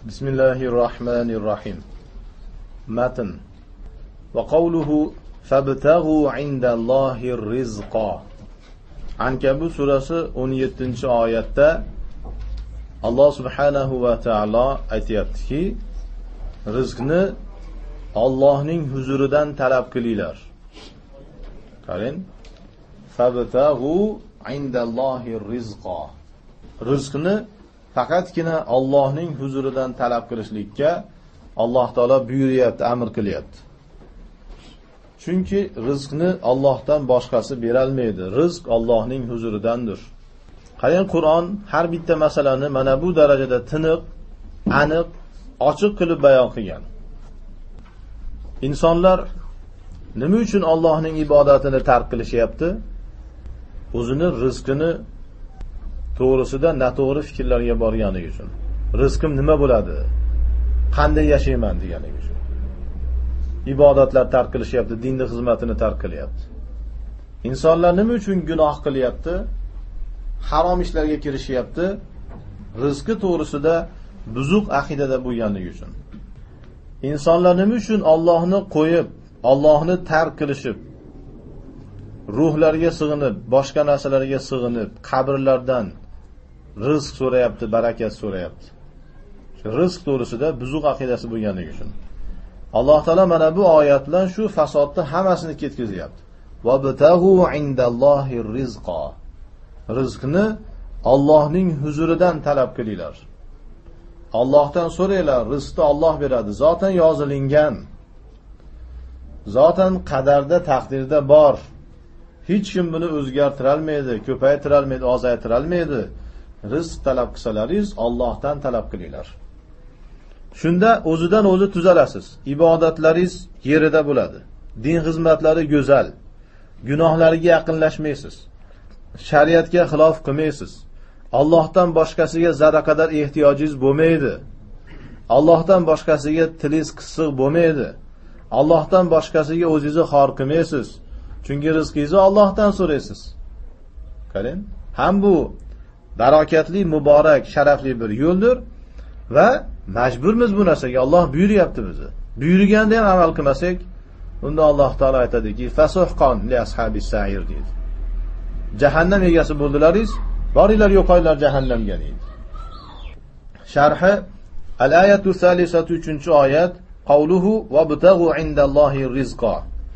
Bismillahirrahmanirrahim. Matn. Wa qawluhu fabtaghu indallahir rizqa. Ankabut surasi 17-oyatda Alloh subhanahu va taolo aytayaptiki, rizqni Allohning huzuridan talab qilinglar. Qarang. Fabtaghu indallahir rizqa. Rizqni faqatgina Allohning huzuridan talab qilishlikka Alloh taolo buyuryapti, amr qilyapti. Chunki rizqni Allohdan boshqasi bera olmaydi. Rizq Allohning huzuridandir. Qarang, Qur'on har bitta masalani mana bu darajada tiniq, aniq, ochiq qilib bayon qilgan. Insonlar nima uchun Allohning ibodatini tark qilishyapti? O'zini rizqini to'g'risida noto'g'ri fikrlarga borgani uchun. Rizqim nima bo'ladi? Qanday yashayman degani uchun. Ibodatlar tark qilishyapti, dinning xizmatini tark qilyapti. Insonlar nima uchun gunoh qilyapti? Harom ishlarga kirishyapti. Rizqi to'g'risida buzuq aqidada bo'lganligi uchun. Insonlar nima uchun Allohni qo'yib, Allohni tark qilishib, ruhlarga sig'inib, boshqa narsalarga sig'inib, qabrlardan rizq so'rayapti, barakat so'rayapti. Rizq to'g'risida buzuq aqidasi bo'lganligi uchun. Alloh taolo mana bu oyat bilan shu fasodni hammasini ketkazyapti. Va batahu indallohir rizqa. Rizqni Allohning huzuridan talab qilinglar. Allohdan so'ranglar, rizqni Alloh beradi. Zotan yozilingan. Zotan qadarda, taqdirda bor. Hech kim buni o'zgartira olmaydi, ko'paytira olmaydi, ozaytira olmaydi. Rizq talab qilsalaringiz Allohdan talab qilinglar. Shunda o'zidan o'zi tuzalasiz. Ibodatlaringiz yerida bo'ladi. Din xizmatlari go'zal. Gunohlarga yaqinlashmaysiz. Shariatga xilof qilmaysiz. Allohdan boshqasiga zarra qadar ehtiyojingiz bo'lmaydi. Allohdan boshqasiga tilingiz qisiq bo'lmaydi. Allohdan boshqasiga o'zingizni xor qilmaysiz. Chunki rizqingizni Allohdan so'raysiz. Qarang, ham bu barakatli, muborak, sharafli bir yo'ldir va majburmiz bu narsaga. Alloh buyuryapti bizni. Buyurganda ham amal qilmasak, unda Alloh taolo aytadiki, fasuhqon li ashabis sa'ir deydi. Jahannam egasi bo'ldilaringiz, boringlar yo'qoylar jahannamga deydi. Sharhi al-ayatu salisatu 3-oyat, qawluhu va butaghu indallohir rizqa.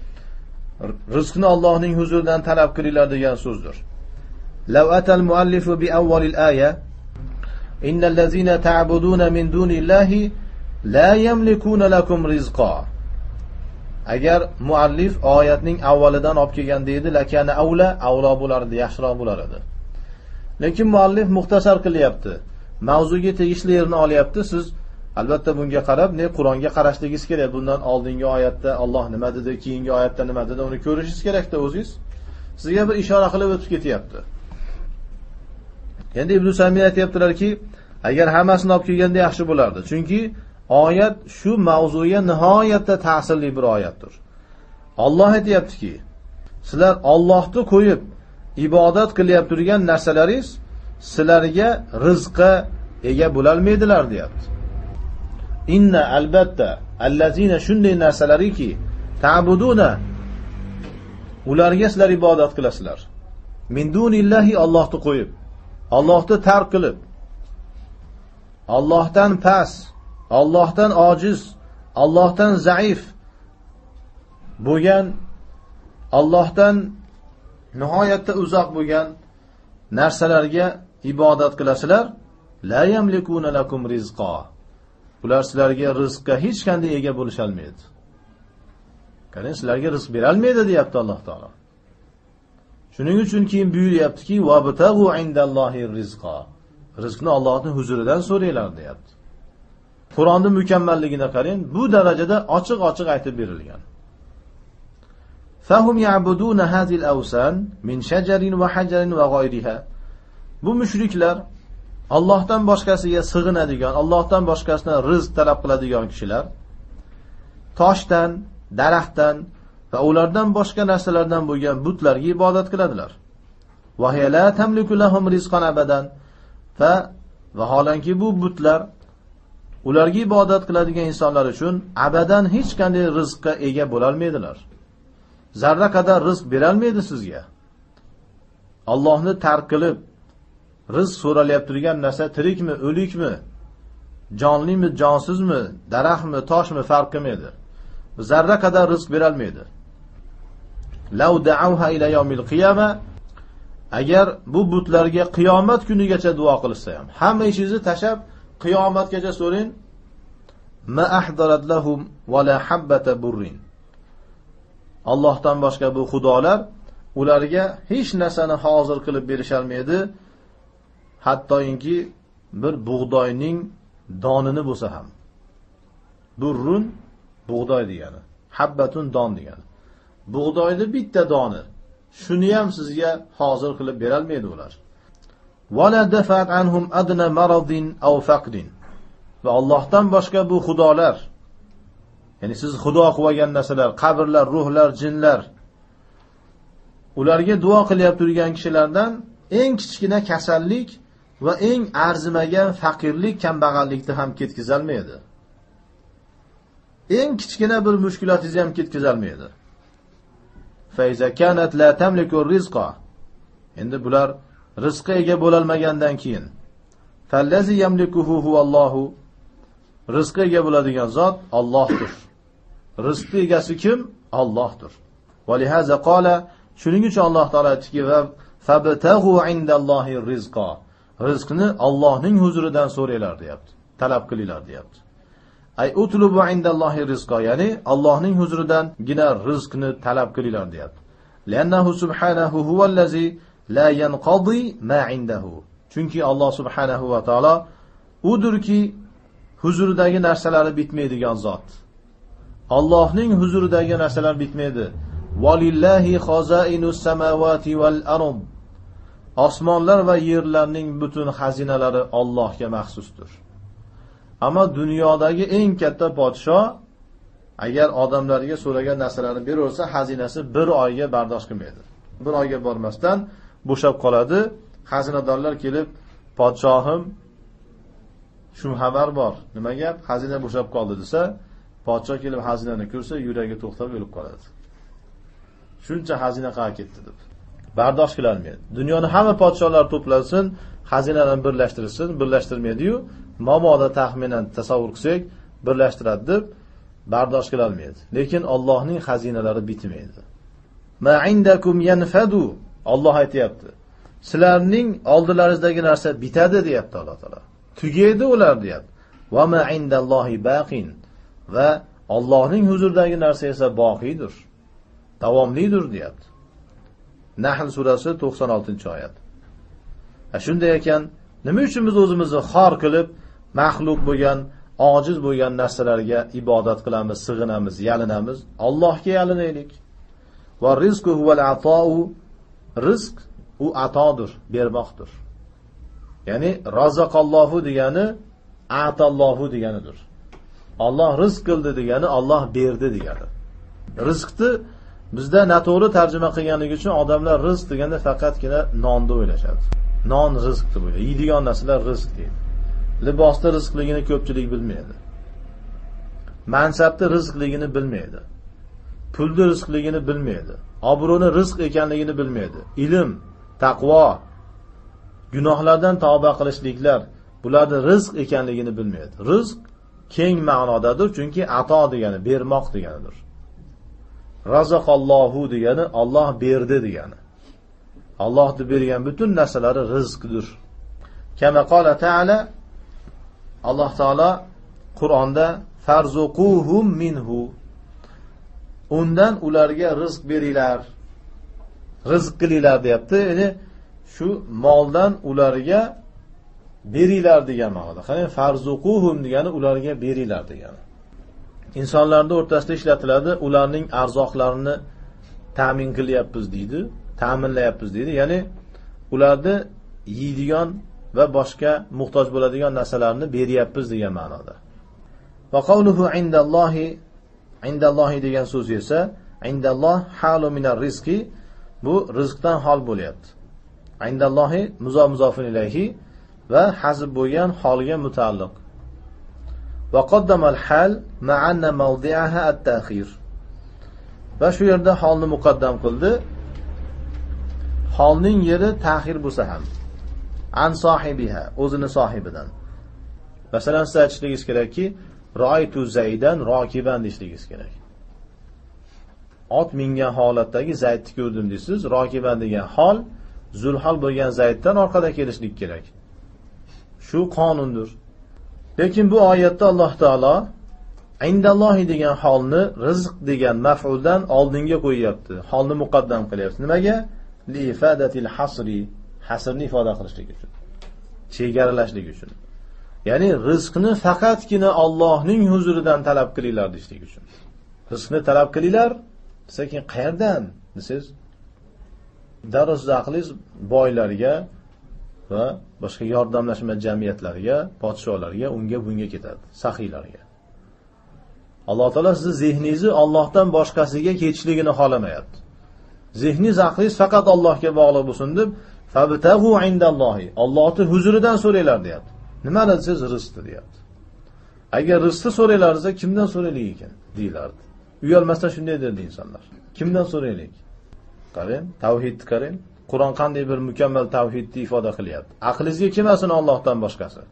Rizqni Allohning huzuridan talab qilinglar degan so'zdir. Law atal muallifu bi awwalil aya innal ladzina ta'buduna min dunillahi la yamlikuna lakum rizqa. Agar muallif oyatning avvalidan olib kelgan deydi, lakana avlo bo'lardi, yaxshiroq bo'lar edi. Lekin muallif muxtasar qilyapti. Mavzuga tegishli yerini olyapti. Siz albatta bunga qarab, Qur'onga qarashligingiz kerak. Bundan oldingi oyatda Alloh nima dedi, keyingi oyatda nima dedi, uni ko'rishingiz kerak-da o'zingiz. Sizga bir ishora qilib o'tib ketyapti. Endi Ibn Samiy aytibdilarki, agar hammasini olib kelganda yaxshi bo'lardi. Chunki oyat shu mavzuga nihoyatda ta'sirli bir oyatdir. Alloh aytayaptiki, sizlar Allohni qo'yib ibodat qilyap turgan narsalaringiz sizlarga rizqqa ega bo'la olmaydilar, deyapti. Inna albatta allazina shunday narsalariki ta'buduna, ularga sizlar ibodat qilasizlar. Min dunillahi, Allohni qo'yib, Allohni tark qilib, Allohdan past, Allohdan ojiz, Allohdan zaif bo'lgan, Allohdan nihoyatda uzoq bo'lgan narsalarga ibodat qilasizlar. La yamlikuna lakum rizqa. Ular sizlarga rizqqa hech qanday ega bo'lisha olmaydi. Qarang, sizlarga rizq bera olmaydi, deyapti Alloh taolo. Shuning uchun keyin buyuryaptiki, va batagu indallohir rizqa. Rizqni Allohning huzuridan so'ranglar, deyapti. Qur'onning mukammalligini qarang, bu darajada ochiq-ochiq aytib berilgan. Fahum ya'buduna hazil awsan min shajarin va hajarin va g'ayriha. Bu mushriklar, Allohdan boshqasiga sig'inadigan, Allohdan boshqasidan rizq talab qiladigan kishilar toshdan, daraxtdan va ulardan boshqa narsalardan bo'lgan butlarga ibodat qiladilar. Va hiya la tamliku lahum rizqan abadan. Vaholanki bu butlar ularga ibodat qiladigan insonlar uchun abadan hech qanday rizqqa ega bo'la olmaydilar. Zarra qadar rizq bera olmaydi sizga. Allohni tark qilib rizq so'ralayotib turgan narsa tirikmi, o'likmi, jonlimi, jonsizmi, daraxtmi, toshmi farq qilmaydi. Zarra qadar rizq bera olmaydi. Law da'awha ila yawmil qiyama, agar bu butlarga qiyomat kunigacha duo qilsa ham, hamma ishingizni tashab qiyomatgacha so'ring, ma ahdarat lahum wala habbata burrin. Allohdan boshqa bu xudolar ularga hech narsani hozir qilib berisholmaydi, hattoki bir bug'doyning donini bo'lsa ham. Burrun bug'doy degani, habbatun don degani. Bug'doyning bitta doni, shuni ham sizga hozir qilib bera olmaydi ular. Wala dafa'at anhum adna maradin aw faqdin. Va Allohdan boshqa bu xudolar, ya'ni siz xudo qilgan narsalar, qabrlar, ruhlar, jinlar, ularga duo qilyapti turgan kishilardan eng kichkina kasallik va eng arzimagan faqirlik, kambag'allikni ham ketkizolmaydi. Eng kichkina bir mushkulotingizni ham ketkizolmaydi. Fa iza kanat la tamliku rizqa. Endi bular rizqqa ega bo'la olmagandan keyin fallazi yamlikuhu huvallohu. Rizqqa ega bo'ladigan zot Allohdir. Rizqning egasi kim? Allohdir. Va lihaza qala, shuning uchun Alloh taolo aytdiki, va fabtaghu indallohi rizqa. Rizqni Allohning huzuridan so'ranglar deyapti. Talab qilinglar deyapti. Ay utlubu indallohi rizqa, ya'ni Allohning huzuridangina rizqni talab qilinglar deyapti. Liannahu subhanahu huvallazi la yanqadi ma indahu. Chunki Alloh subhanahu va taolo udirki huzuridagi narsalari bitmaydigan zot. Allohning huzuridagi narsalar bitmaydi. Valillahi xozainus samawati val ard. Osmonlar va yerlarning butun xazinalari Allohga maxsusdir. Ammo dunyodagi eng katta podsho agar odamlarga so'ragan narsalarni beraversa, xazinasi bir oyga bardosh qilmaydi. Bir oyga bormasdan bo'shab qoladi. Xazinadorlar kelib, podshohim shu xabar bor, nima gap, xazina bo'shab qoldi desa, podshoh kelib xazinani ko'rsa, yuragi to'xtab o'lib qoladi. Shuncha xazina qayerga ketdi deb bardosh qila olmaydi. Dunyoni hamma podshohlar to'plasin, xazinalarni birlashtirsin, birlashtirmaydi-yu, mabodo taxminan tasavvur qilsak, birlashtiradi deb bardosh qila olmaydi. Lekin Allohning xazinalari bitmaydi. Ma indakum yanfadu. Alloh aytayapti. Sizlarning oldilaringizdagi narsa bitadi deyapti Alloh taolo. Tugaydi ular deyapti. Va ma indallohi baqin. Va Allohning huzuridagi narsa esa boqiydir. Davomlidir deyapti. Nahl surasi 96-oyat. Shunday ekan, nima uchun biz o'zimizni xor qilib, maxluq bo'lgan, ojiz bo'lgan narsalarga ibodat qilamiz, sig'inamiz, yalinamiz? Allohga yalinaylik. Va rizqu huval ata'u. Rizq u atodir, bermoqdir. Ya'ni razaqallohu degani atallohu deganidir. Alloh rizq qildi degani Alloh berdi degani. Rizqni bizda noto'g'ri tarjima qilganligi uchun odamlar rizq deganda faqatgina nonni o'ylashadi. Non rizq deb o'ylaydi. Yeydigan narsalar rizq deydi. Libosda rizqligini ko'pchilik bilmaydi. Mansabda rizqligini bilmaydi. Pulda rizqligini bilmaydi. Obro'ni rizq ekanligini bilmaydi. Ilm, taqvo, gunohlardan tavba qilishliklar, bularni rizq ekanligini bilmaydi. Rizq keng ma'nodadir, chunki ato degani bermoq deganidir. Razaqallohu degani Alloh berdi degani. Alloh deb bergan butun narsalari rizqdir. Kama qala ta'ala, Alloh taolo Qur'onda farzuquhum minhu, undan ularga rizq beringlar, rizq qilinglar deyapti. Ya'ni shu moldan ularga beringlar degan ma'noda. Qani farzuquhum degani ularga beringlar degani. Insonlarning o'rtasida ishlatiladi, ularning arzoqlarini ta'min qilyapmiz deydi, ta'minlayapmiz deydi. Ya'ni ularni yeydigan va boshqa muhtoj bo'ladigan narsalarni beryapmiz degan ma'noda. Va qawluhu indallohi degan so'z esa indalloh halu minar rizqi, bu rizqdan hol bo'lyapti. Indallohi muzofun ilayhi va hazb bo'lgan holga mutaalliq. وقدم الحال مع أن موضعها التأخير. va shu yerda holni muqaddam qildi. Holning yeri ta'xir bo'lsa ham an sohibiha, o'zini sohibidan. Masalan, siz aytishingiz kerakki, ra'aytu Zaydan rokiban deyishingiz kerak. Ot mingan holatdagi Zaydni ko'rdim deysiz. Rokiban degan hol zulhal bo'lgan Zayddan orqada kelishlik kerak. Shu qonundir. Lekin bu oyatda Alloh taolo indallohi degan holni rizq degan maf'uldan oldinga qo'yyapti. Holni muqaddam qilyapti. Nimaga? Li ifadatil hasri, hasrni ifoda qilishlik uchun. Chegaralashlik uchun. Ya'ni rizqni faqatgina Allohning huzuridan talab qilinglar deyishlik uchun. Rizqni talab qilinglar, sekin qayerdan desiz? Daruz aqliz boylarga va boshqa yordamlashma jamiyatlariga, podsholarga, unga bunga ketadi, saxiylarga. Alloh taolo sizni zehningizni Allohdan boshqasiga ketishligini xohlamayapti. Zehningiz, aqlingiz faqat Allohga bog'liq bo'lsin deb, fabtaghu indallohi, Allohning huzuridan so'ranglar deyapti. Nimani siz rizqni deyapti. Agar rizqni so'raylaringiz, kimdan so'raylik ekan deyilardi. Uyalmasdan shunday dedi insonlar. Kimdan so'raylik? Qarang, tavhidni qarang. Qur'on qanday bir mukammal tavhidni ifoda qilyapti. Aqlingizga kelmasin Allohdan boshqasi.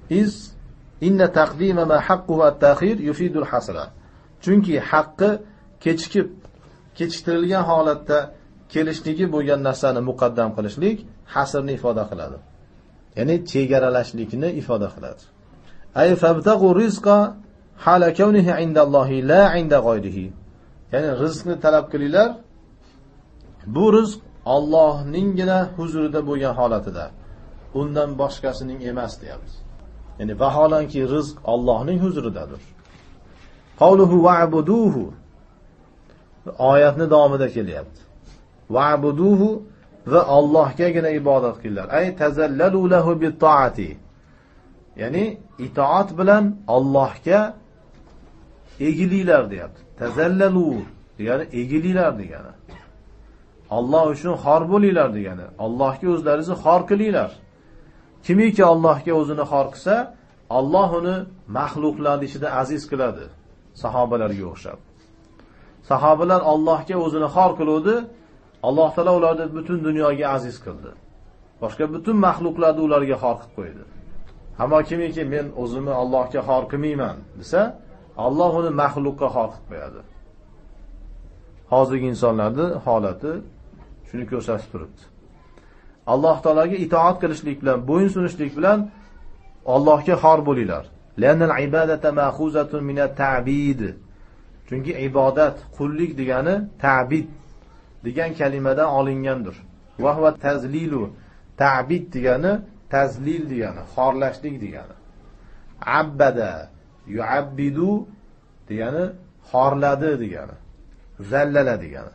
Inna taqdima ma haqquhu at-ta'khir yufidul hasra. Chunki haqqi kechiktirilgan holatda kelishligi bo'lgan narsani muqaddam qilishlik hasrni ifoda qiladi. Ya'ni chegaralashlikni ifoda qiladi. Ay fabtaghu rizqa hala kawnihi indallohi la inda g'ayrihi. Ya'ni rizqni talab qilinglar. Bu rizq Allohninggina huzurida bo'lgan holatida, undan boshqasining emas deyapti. Ya'ni vaholanki rizq Allohning huzuridadir. Qawluhu wa'buduhu, oyatning davomida kelyapti. Wa'buduhu va Allohgagina ibodat qilinglar. Ay tazallalu lahu bit-ta'ati. Ya'ni itoat bilan Allohga egilinglar deyapti. Tazallalu degani egilinglar degani. Alloh uchun xor bo'linglar degani. Allohga o'zlaringizni xor qilinglar. Kimiki Allohga o'zini xor qilsa, Alloh uni mahluqlar ichida aziz qiladi. Sahobalarga o'xshab. Sahobalar Allohga o'zini xor qildi, Alloh taolo ularni butun dunyoga aziz qildi. Boshqa butun mahluqlarni ularga xor qilib qo'ydi. Hamma kimiki men o'zimni Allohga xor qilmayman desa, Alloh uni mahluqqa xor qilib qo'yadi. Hozirgi insonlarning holati shuni ko'rsatib turibdi. Alloh taolaga itoat qilishlik bilan, bo'yin sunishlik bilan Allohga xor bo'linglar. La'nal ibadata ma'khuzatun minat ta'bid. Chunki ibodat, qullik degani ta'bid degan kalimadan olingandir. Va huwa tazlilu. Ta'bid degani tazlil degani, xorlashlik degani. Abbada yu'abbidu degani xorladi degani. Zallala degani.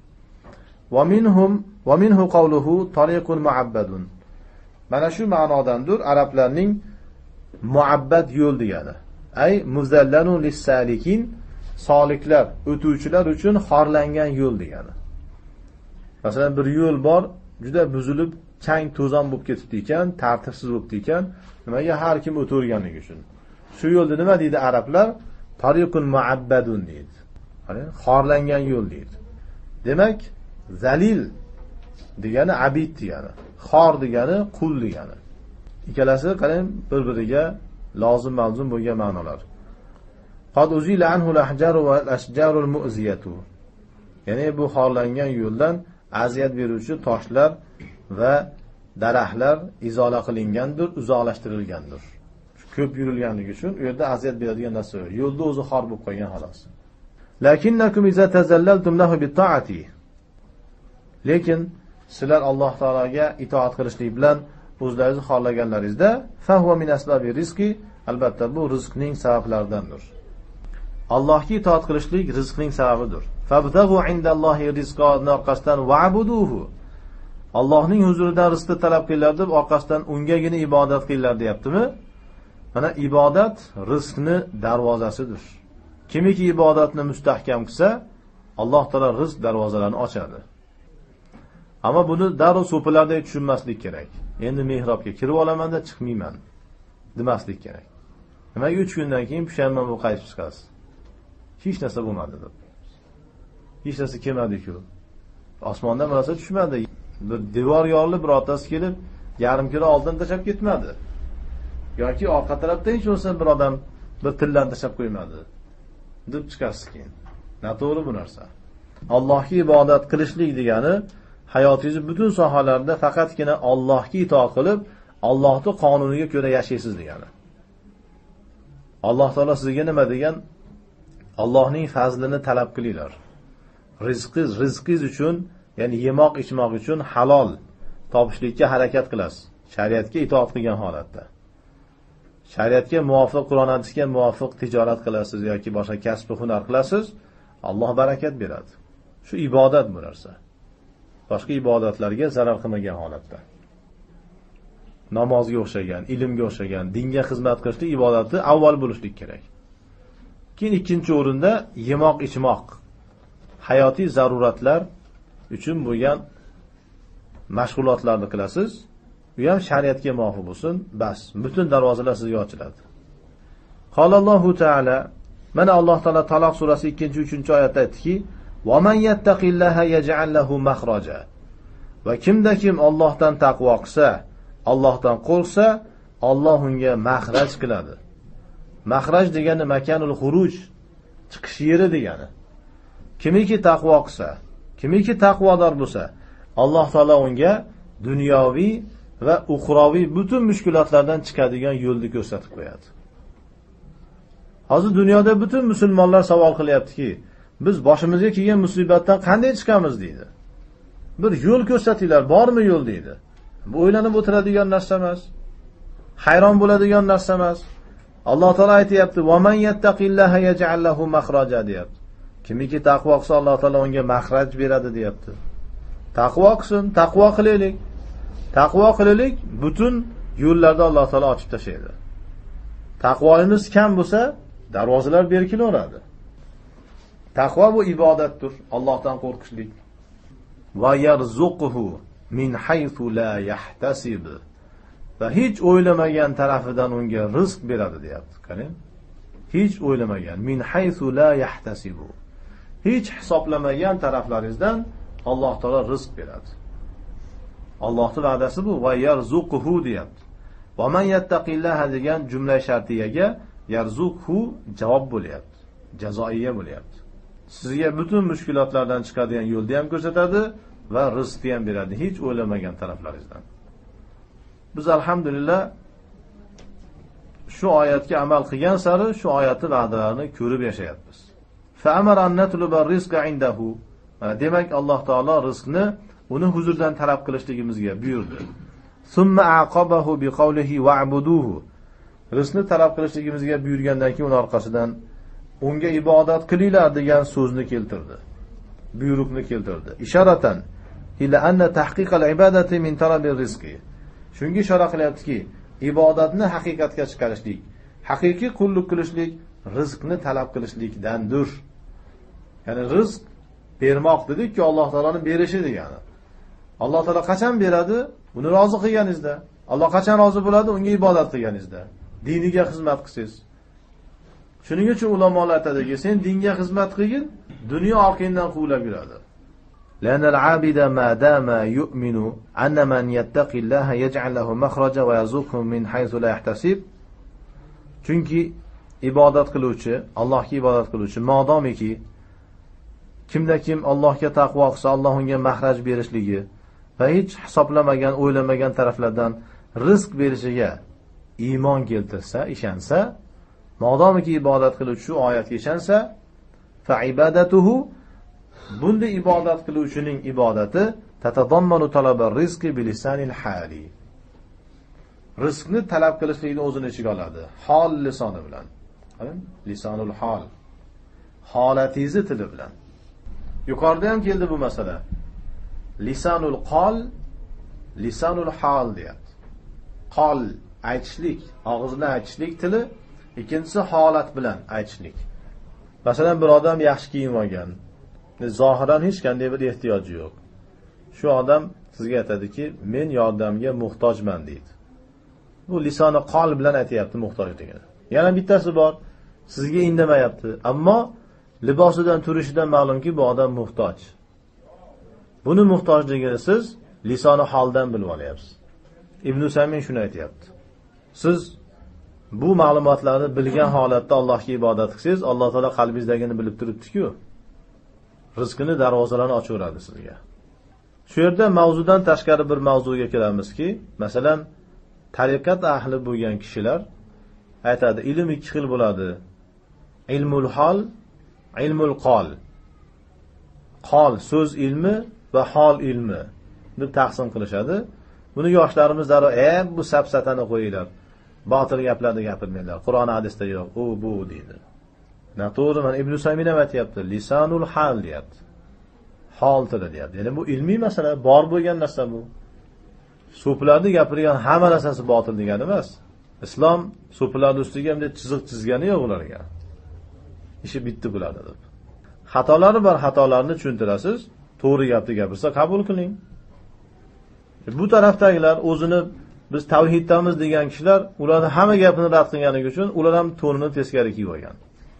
Va minhu qawluhu tariqun mu'abbadun. Mana shu ma'nodandir arablarning muabbad yo'l degani. Ay muzallalun lis-salikin, soliklar, o'tuvchilar uchun xorlangan yo'l degani. Masalan, bir yo'l bor, juda buzilib, chang to'zon bo'lib ketibdi ekan, tartibsiz bo'libdi ekan, nimaga har kim o'to'rganligi uchun. Shu yo'lni nima deydi arablar? Tariqun muabbadun deydi. Xorlangan yo'l deydi. Demak, zalil degani abid degani, xor degani qul degani. Ikkalasi qarang bir-biriga lozim mavzum bo'lgan ma'nolar. Qad uzila anhu al-ahjaru wal-ashjaru al-mu'ziyatu. Ya'ni bu xorlangan yo'ldan aziyat beruvchi toshlar va daraxtlar izola qilingandir, uzoqlashtirilgandir. Ko'p yurilganligi uchun u yerda aziyat beradigan narsa yo'q. Yo'lda o'zi xor bo'lib qolgan xolos. Lakinnakum iza tazallaltum lahu bit-ta'ati. Lekin sizlar Alloh taolaga itoat qilishlik bilan o'zlaringizni xorlaganlaringizda fa huwa min asbabi rizqi, albatta bu rizqning sabablaridandir. Allohga itoat qilishlik rizqning sababidir. Fabtaghu indallohi rizqan orqasidan wa'buduhu. Allohning huzuridan rizqni talab qilinglar deb orqasidan ungagina ibodat qilinglar deyaptimi? Mana ibodat rizqni darvozasidir. Kimiki ibodatni mustahkam qilsa, Alloh taolo rizq darvozalarini ochadi. Ammo buni darrov so'pilardek tushunmaslik kerak. Endi mehrobga kirib olaman-da chiqmayman demaslik kerak. Nimaga 3 kundan keyin pushaymon bo'lib qaytib chiqasiz? Hech narsa bo'lmadi deb. Hech narsa kelmadi-ku. Osmondan narsa tushmadi. Bir devor yorilib, birortasi kelib, yarim kilo oltin tashab ketmadi. Yoki orqa tarafda hech bo'lsa bir odam bir tillan tashab qo'ymadi. Deb chiqasiz keyin. Noto'g'ri bu narsa. Allohga ibodat qilishlik degani hayotingizni butun sohalarda faqatgina Allohga itoat qilib, Allohning qonuniga ko'ra yashaysiz degani. Alloh taolo sizga nima degan? Allohning fazlini talab qilinglar. Rizqingiz uchun, ya'ni yemoq ichmoq uchun halol topishlikka harakat qilasiz. Shariatga itoat qilgan holatda. Shariatga muvofiq, Qur'on hadisga muvofiq tijorat qilasiz yoki boshqa kasb va hunar qilasiz, Alloh barakat beradi. Shu ibodat bu narsa. Boshqa ibodatlarga zarar qilmagan holatda. Namozga o'xshagan, ilmga o'xshagan, dinga xizmat qilishlik ibodati avval bo'lishlik kerak. Keyin ikkinchi o'rinda yemoq, ichmoq, hayotiy zaruratlar uchun bo'lgan mashg'ulotlarni qilasiz. Bu ham shariatga muvofiq bo'lsin, bas, butun darvozalar sizga ochiladi. Qolallohu taala, mana Alloh taolo Taloq surasi 2-3-oyatda aytdiki: "Va man yattaqillaha yaj'al lahu makhraja." Va kimda kim Allohdan taqvo qilsa, Allohdan qo'rqsa, Alloh unga makhraj qiladi. Makhraj degani makanul xuruj, chiqish yeri degani. Kimiki taqvo qilsa, kimiki taqvodor bo'lsa, Alloh taolo unga dunyoviy va uxroviy butun mushkulotlardan chiqadigan yo'lni ko'rsatib qo'yadi. Hozir dunyoda butun musulmonlar savol qilyaptiki, biz boshimizga kelgan musibatdan qanday chiqamiz deydi. Bir yo'l ko'rsatinglar, bormi yo'l deydi. Bu o'ylanib o'tiradigan narsa emas. Hayron bo'ladigan narsa emas. Alloh taolo aytayapti: "Va man yattaqillaha yaj'al lahu makhraja" deyapti. Kimiki taqvo qilsa, Alloh taolo unga makhraj beradi deyapti. Taqvo qilsin, taqvo qilaylik. Taqvo qilaylik, butun yo'llarda Alloh taolo ochib tashlaydi. Taqvoimiz kam bo'lsa, darvozalar berkilaveradi. Taqvo bu ibodatdir, Allohdan qo'rqishlik. Va yarzuquhu min haythu la yahtasib. Va hech o'ylamagan tarafidan unga rizq beradi deyapti. Qarang. Hech o'ylamagan, min haythu la yahtasibu. Hech hisoblamagan taraflaringizdan Alloh taolo rizq beradi. Allohning va'dasi bu, va yarzuquhu deyapti. Va man yattaqillaha degan jumla shartiyaga yarzuqhu javob bo'lyapti. Jazoiya bo'lyapti. Sizga butun mushkulotlardan chiqadigan yo'lni ham ko'rsatadi va rizqni ham beradi, hech o'ylamagan taraflaringizdan. Biz alhamdulillah shu oyatga amal qilgan sari shu oyatning va'dalarini ko'rib yashayapmiz. Fa amara an natluba rizqa indahu. Demak, Alloh taolo rizqni uni huzurdan talab qilishligimizga buyurdi. Summa aqabahu biqawlihi wa'buduhu. Rizqni talab qilishligimizga buyurgandan keyin uning orqasidan unga ibodat qilinglar degan so'zni keltirdi. Buyruqni keltirdi. Isharatan ila anna tahqiq al-ibadati min talab ar-rizqi. Shunga ishora qilyaptiki, ibodatni haqiqatga chiqarishlik, haqiqiy qulluq qilishlik rizqni talab qilishlikdandir. Ya'ni rizq bermoq dedik-ku, Alloh taoloning berishi degani. Alloh taolo qachon beradi? Uni rozi qilganingizda. Alloh qachon rozi bo'ladi? Unga ibodat qilganingizda. Diniga xizmat qilsangiz. Shuning uchun ulamolar aytadiki, sen dinga xizmat qilgin, dunyo orqangdan quvlab yuradi. لأن العابد ما دام يؤمن أن من يتقي الله يجعل له مخرجا ويرزقه من حيث لا يحتسب. Chunki ibodat qiluvchi, Allohga ibodat qiluvchi, modomiki kimda kim Allohga taqvo qilsa, Alloh unga makhraj berishligi va hech hisoblamagan, o'ylamagan taraflardan rizq berishiga iymon keltirsa, ishonsa, modomiki ibodat qiluvchi shu oyatga ishonsa, fa ibadatuhu, bunda ibodat qiluvchining ibodati tatadammanu talabar rizqi bilisanil hali. Rizqni talab qilishlikni o'zini ichiga oladi. Hol lisoni bilan. Qarang, lisonul hol. Holatingizni tili bilan. Yuqorida ham keldi bu masala. Lisanul qol, lisanul hal deyapti. Qol aytishlik, og'izdan aytishlik tili, ikkinchisi holat bilan aytishlik. Masalan, bir odam yaxshi kiyim olgan, zohiran hech qanday bir ehtiyoji yo'q. Shu odam sizga aytadiki, men yordamga muhtojman deydi. Bu lisoni qol bilan aytayapti muhtojligini. Yana bittasi bor, sizga indamayapti, ammo libosidan, turishidan ma'lumki bu odam muhtoj. Buni muhtojligini siz lisoni holdan bilib olyapsiz. Ibn Samin shuni aytayapti. Siz bu ma'lumotlarni bilgan holatda Allohga ibodat qilsangiz, Alloh taolo qalbingizdagini bilib turibdi-ku. Rizqini darvozalarini ochaveradi sizga. Shu yerda mavzudan tashqari bir mavzuga kelamizki, masalan, tariqat ahli bo'lgan kishilar aytadi, ilm ikki xil bo'ladi. Ilmul hol, ilmul qol. Qol so'z ilmi va hol ilmi deb taqsim qilishadi. Buni yoshlarimiz darrov, bu safsatani qo'yinglar. Botil gaplarni gapirmanglar. Qur'on hadisda yo'q, u bu deydi. Noto'g'ri, mana Ibn Samin ham aytayapti, lisanul hal deyapti. Hol tili deyapti. Ya'ni bu ilmiy masala, bor bo'lgan narsa bu. So'plarni gapirgan hamma narsasi botil degani emas. Islom so'plarning ustiga ham chiziq chizgani yo'q ularga. Ishi bitta bo'ladi deb. Xatolari bor, xatolarni tushuntirasiz, to'g'ri gapni gapirsa qabul qiling. Bu tarafdagilar o'zini biz tavhiddamiz degan kishilar, ularni hamma gapini rad qilganligi uchun ular ham to'nini teskari kiyib olgan.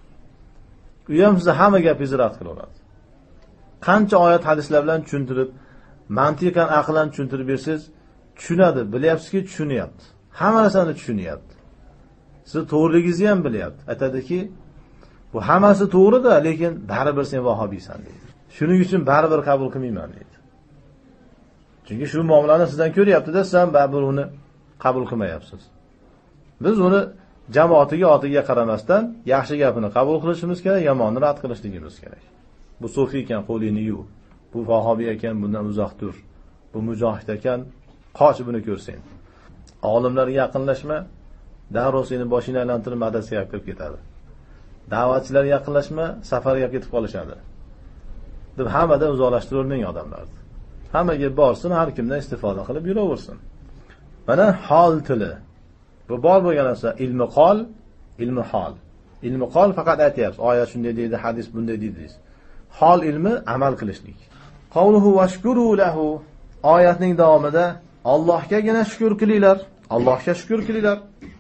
U ham sizni hamma gapingizni rad qilaveradi. Qancha oyat hadislar bilan tushuntirib, mantiqan, aqlan tushuntirib bersangiz, tushunadi, bilyapsizki, tushunyapti. Hamma narsani tushunyapti. Siz to'g'riligingizni ham bilyapti. Aytadiki, bu hammasi to'g'ri-da, lekin baribir sen vahobiysan deydi. Shuning uchun baribir qabul qilmayman deydi. Chunki shu muomalani sizdan ko'ryapti-da, siz ham baribir uni qabul qilmayapsiz. Biz uni jamoatiga, otiga qaramasdan yaxshi gapini qabul qilishimiz kerak, yomonni rad qilishligimiz kerak. Bu sofi ekan, qo'lini yu. Bu vahobiy ekan, bundan uzoq tur. Bu mujohid ekan, qoch buni ko'rsang. Olimlarga yaqinlashma, darrov seni boshini aylantirib madrasaga kirib ketadi. Da'vatchilarga yaqinlashma, safarga ketib qolishadi. Deb hammadan uzoqlashtirib odamlarni. Hammaga borsin, har kimdan istifoda qilib yuraversin. Mana hol tili. Bu bor bo'lgan narsa, ilmi qol, ilmi hol. Ilmi qol faqat aytayapsiz, oyat shunday deydi, hadis bunday deydi. Hol ilmi amal qilishlik. Qawluhu washkuru lahu, oyatning davomida Allohgagina shukr qilinglar, Allohga shukr qilinglar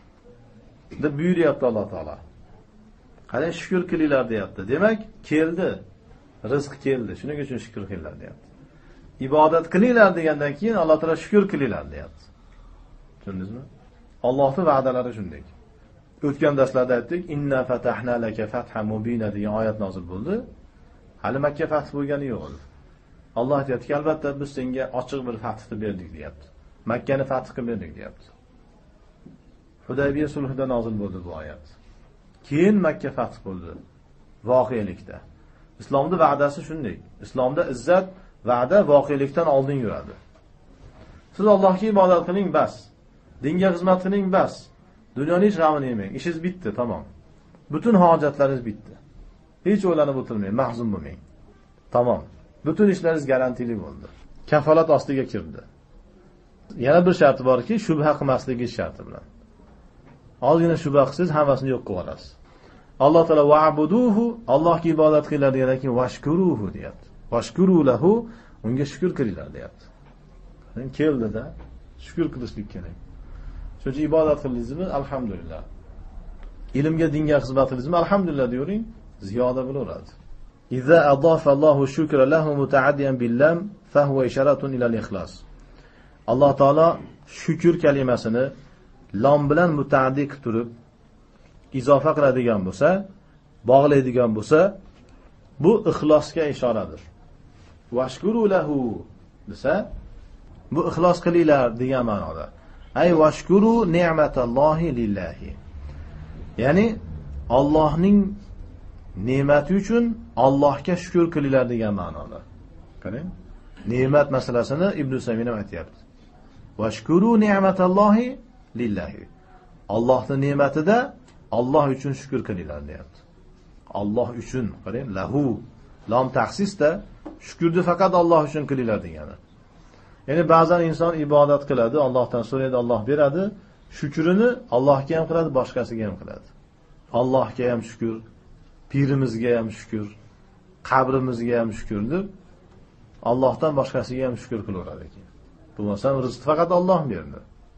deb buyuryapti Alloh taolo. Qani shukr qilinglar deyapti. Demak, keldi. Rizq keldi. Shuning uchun shukr qilinglar deyapti. Ibodat qilinglar degandan keyin Alloh taolo shukr qilinglar deyapti. Tushundingizmi? Allohning va'dalari shunday. O'tgan darslarda aytdik, inna fatahna laka fathan mubina degan oyat nozil bo'ldi. Hali Makka fath bo'lgani yo'q edi. Alloh aytayapti, albatta biz senga ochiq bir fathni berdik deyapti. Makkani fath qilib berdik deyapti. Hudaybiya sulhida nozil bo'ldi bu oyat. Keyin Makka fath bo'ldi. Voqelikda. Islomning va'dasi shunday. Islomda izzat, va'da voqelikdan oldin yuradi. Siz Allohga ibodat qiling bas. Dinga xizmat qiling bas. Dunyoning hech g'amini yemang. Ishingiz bitdi, tamom. Butun hojatlaringiz bitdi. Hech o'ylanib o'tirmang, mahzun bo'lmang. Tamom. Butun ishlaringiz garantili bo'ldi. Kafolat ostiga kirdi. Yana bir sharti borki, shubha qilmasligi sharti bilan. Ozgina shubha qilsangiz, hammasini yo'q qilib olasiz. Alloh taolo va'buduhu, Allohga ibodat qilinglar degandan keyin vashkuruhu deyapti. Vashkuru lahu, unga shukr qilinglar deyapti. Keldi-da, shukr qilishlik kerak. Shuning uchun ibodat qildingizmi? Alhamdulillah. Ilmga, dinga xizmat qildingizmi? Alhamdulillah deying, ziyoda bo'laveradi. Iza adafa Allohu shukra lahu mutaaddiyan billam fa huwa isharatun ila al-ikhlas. Alloh taolo shukr kalimasini lam bilan mutaaddi qilib turib izofa qiladigan bo'lsa, bog'laydigan bo'lsa, bu ixlosga ishoradir. Vashkuru lahu desa, bu ixlos qilinglar degan ma'noda. Ay vashkuru ni'matallohi lillahi. Ya'ni Allohning ne'mati uchun Allohga shukr qilinglar degan ma'noda. Qarang, ne'mat masalasini Ibn Samin ham aytayapti. Vashkuru ni'matallohi lillahi. Allohning ne'matida Alloh uchun shukr qilinglar deyapti. Alloh uchun, qarang, lahu lam taxsisda shukrni faqat Alloh uchun qilinglar degani. Ya'ni ba'zan inson ibodat qiladi, Allohdan so'raydi, Alloh beradi, shukrini Allohga ham qiladi, boshqasiga ham qiladi. Allohga ham shukr, pirimizga ham shukr, qabrimizga ham shukr deb Allohdan boshqasiga ham shukr qilaveradi ekan. Bo'lmasa rizq faqat Alloh berdi.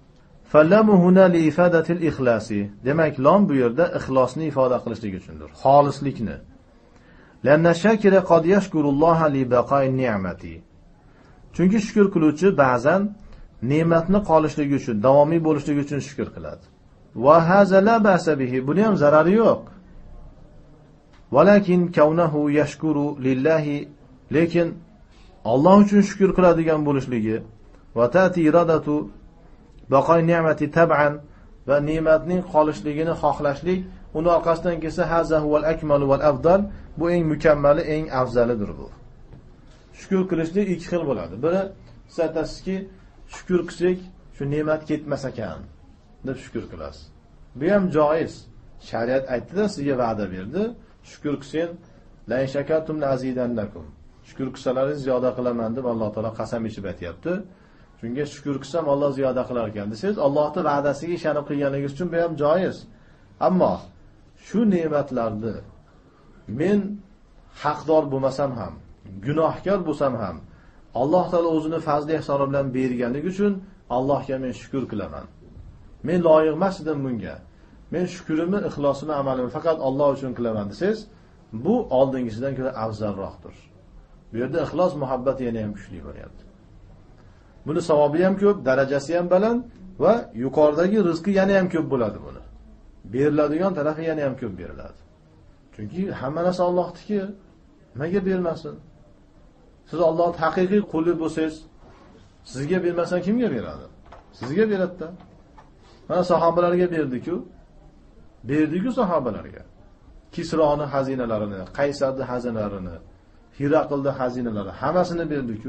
Fallamu huna li ifadatil ikhlasi. Demak, lom bu yerda ixlosni ifoda qilishlik uchundir. Xolislikni. Lanna shakira qad yashkurulloha li baqa'i ni'mati. Chunki shukr qiluvchi ba'zan ne'matni qolishligi uchun, davomiy bo'lishligi uchun shukr qiladi. Va haza la ba'sa bihi. Buni ham zarari yo'q. Walakin kawnahu yashkuru lillahi, lekin Alloh uchun shukr qiladigan bo'lishligi va ta'ti iradatu baqa'i ni'mati tab'an va ne'matning qolishligini xohlashlik, uni orqasidan kelsa haza huval akmalu val afdal, bu eng mukammali, eng afzalidir bu. Shukr qilishlik ikki xil bo'ladi. Biri siz aytasizki, shukr qilsak, shu ne'mat ketmas ekan deb shukr qilasiz. Bu ham joiz. Shariat aytdi-da, sizga va'da berdi. Shukr qilsang, la in shakartum la azidannakum. Shukr qilsalaringiz ziyoda qilaman deb Alloh taolo qasam ichib aytayapti. Shunga shukr qilsam Alloh ziyoda qilar ekan desangiz, Allohning va'dasiga ishonib qilganingiz uchun bu ham joiz. Ammo shu ne'matlarni men haqdor bo'lmasam ham, gunohkor bo'lsam ham, Alloh taolo o'zini fazli ehsoni bilan berganligi uchun Allohga men shukr qilaman. Men loyiq emas edim bunga. Men shukrimni, ixlosimni, amalimni faqat Alloh uchun qilaman desangiz, bu oldingisidan ko'ra afzalroqdir. Bu yerda ixlos, muhabbat yana ham kuchli bo'lyapti. Buni savobi ham ko'p, darajasi ham baland va yuqoridagi rizqi yana ham ko'p bo'ladi buni. Beriladigan tarafi yana ham ko'p beriladi. Chunki hamma narsa Allohniki, nimaga bermasin? Siz Allohning haqiqiy quli bo'lsangiz, sizga bermasa kimga beradi? Sizga beradi-da. Mana sahobalarga berdi-ku. Berdi-ku sahobalarga. Kisroning xazinalarini, Qaysarning xazinalarini, Hiraqlning xazinalari hammasini berdi-ku.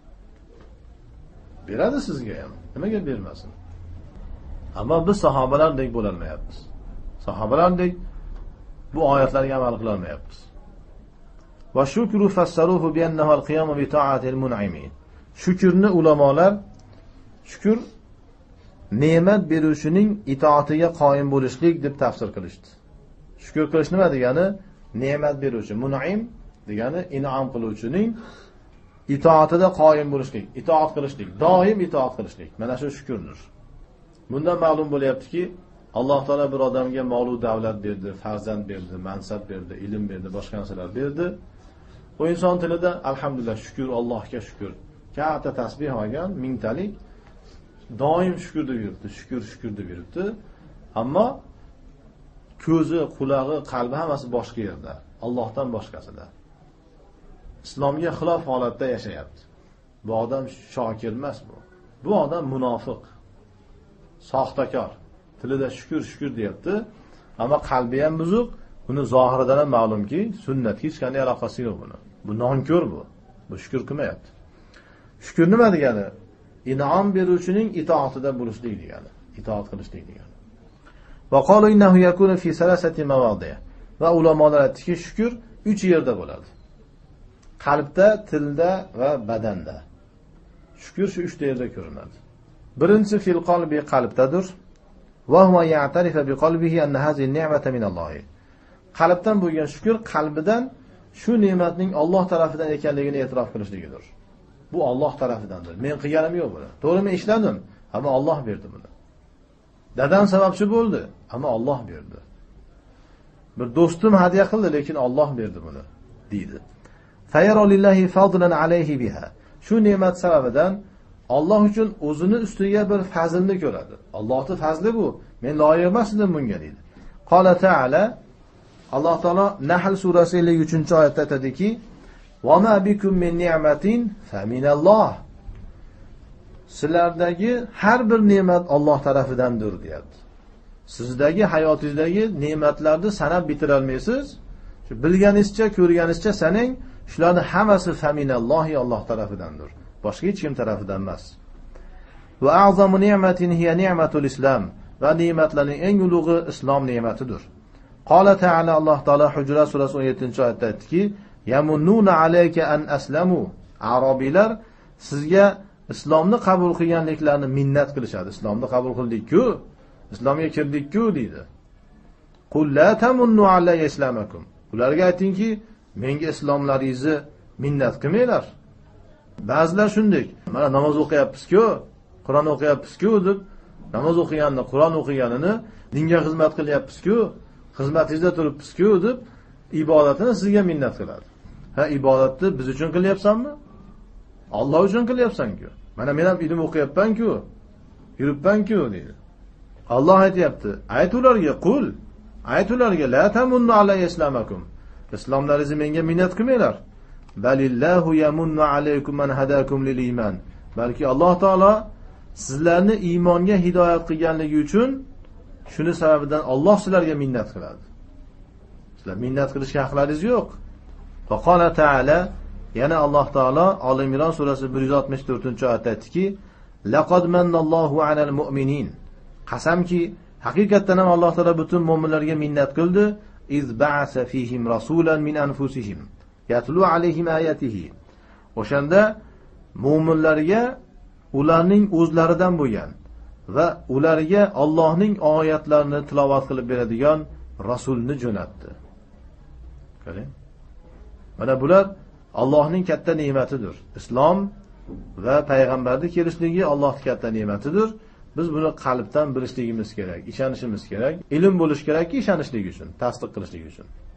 Beradi sizga ham. Nimaga bermasin? Ammo biz sahobalardek bo'la olmayapmiz. Sahobalardek bu oyatlarga amal qila olmayapmiz. Va shukru fassaruhu bi annahu al-qiyamu bi ta'atil mun'imin. Shukrni ulamolar shukr ne'mat beruvchining itoatiga qoyim bo'lishlik deb tafsir qilishdi. Shukr qilish nima degani? Ne'mat beruvchi, mun'im degani in'om qiluvchining itoatida qoyim bo'lishlik, itoat qilishlik, doim itoat qilishlik. Mana shu shukrdir. Bundan ma'lum bo'lyaptiki, Alloh taolo bir odamga mol va davlat berdi, farzand berdi, mansab berdi, ilm berdi, boshqa narsalar berdi. O inson tilida alhamdulillah, shukr, Allohga shukr. Katta tasbih olgan, mingtalik doim shukr deb yuribdi, shukr deb yuribdi. Ammo ko'zi, qulog'i, qalbi hammasi boshqa yerda, Allohdan boshqasida. Islomga xilof holatda yashayapti. Bu odam shokir emas bu. Bu odam munofiq, soxtakor. Tilida shukr deyapti, ammo qalbi ham buzuq. Buni zohiridan ham ma'lumki, sunnatga hech qanday aloqasi yo'q buni. Bu nonko'r bu. Bu shukr qilmayapti. Shukr nima degani? In'om beruvchining itoatida bo'lishlik degani, itoat qilishlik degani. Va qalu innahu yakunu fi salasati mawadi'. Va ulamolar aytdiki, shukr 3 yerda bo'ladi. Qalbda, tilda va badanda. Shukr shu 3 ta yerda ko'rinadi. Birinchisi fil qalbi, qalbdadir. Va huwa ya'tarifu bi qalbihi anna hazihi ni'mata min Alloh. Qalbdan bo'lgan shukr qalbidan shu ne'matning Alloh tarafidan ekanligini e'tirof qilishligidir. Bu Alloh tarafidandir. Men qilganim yo'q buni. To'g'ri men ishladim, ammo Alloh berdi buni. Dadam sababchi bo'ldi, ammo Alloh berdi. Bir do'stim hadya qildi, lekin Alloh berdi buni, deydi. Fayara lillahi fadlan alayhi biha. Shu ne'mat sababidan Alloh uchun o'zini ustiga bir fazlni ko'radi. Allohning fazli bu. Men loyiq emas edim bunga, deydi. Qala ta'ala, Alloh taolo Nahl surasi 53-oyatda aytadiki: "Va ma bikum min ni'matin fa minalloh." Sizlardagi har bir ne'mat Alloh tarafidandir, deyapti. Sizdagi hayotingizdagi ne'matlarni sanab bitira olmaysiz. Shu bilganingizcha, ko'rganingizcha saning, shularning hammasi fa minallohi, Alloh tarafidandir. Boshqa hech kim tarafidan emas. Va a'zamu ni'matin hiya ni'matul islam. Va ne'matlarning eng ulug'i islom ne'matidir. Qala ta'ala, Alloh taolo Hujurat surasi 17-oyatda aytdiki: "Yamunnuna alayka an aslamu." Arabiylar sizga islomni qabul qilganliklarini minnat qilishadi. Islomni qabul qildik-ku, islomga kirdik-ku deydi. Qul la tamunnu alayya islamakum. Ularga aytingki, menga islomlaringizni minnat qilmanglar. Ba'zilar shunday, mana namoz o'qiyapmiz-ku, Qur'on o'qiyapmiz-ku deb namoz o'qiganini, Qur'on o'qiganini dinga xizmat qilyapmiz-ku, xizmatingizda turibmiz-ku deb ibodatini sizga minnat qiladi. Ha, ibodatni biz uchun qilyapsanmi? Alloh uchun qilyapsan-ku. Mana men ham ilm o'qiyapman-ku, yuribman-ku deydi. Alloh aytayapti, ayt ularga, qul, ayt ularga la tamunnu alayya islamakum. Islomlaringizni menga minnat qilmanglar. Balillahu yamunnu alaykum man hadakum lil iman. Balki Alloh taolo sizlarni iymonga hidoyat qilganligi uchun shuni sababidan Alloh sizlarga minnat qiladi. Sizlar minnat qilishga haqlaringiz yo'q. Faqala ta'ala, yana Alloh taolo Al-Imron surasi 164-oyatda aytdiki, laqad manallohu alal mu'minin. Qasamki, haqiqatan ham Alloh taolo butun mu'minlarga minnat qildi. İz ba'asa fihim rasulan min anfusihim yatlu alayhim ayatihi. O'shanda mu'minlarga ularning o'zlaridan bo'lgan va ularga Allohning oyatlarini tilovat qilib beradigan rasulni jo'natdi. Qarang. Mana bular Allohning katta ne'matidir. Islom va payg'ambarning kelishligi Allohning katta ne'matidir. Biz buni qalbdan bilishligimiz kerak, ishonishimiz kerak, ilm bo'lish kerakki ishonishlik uchun, tasdiq qilishlik uchun.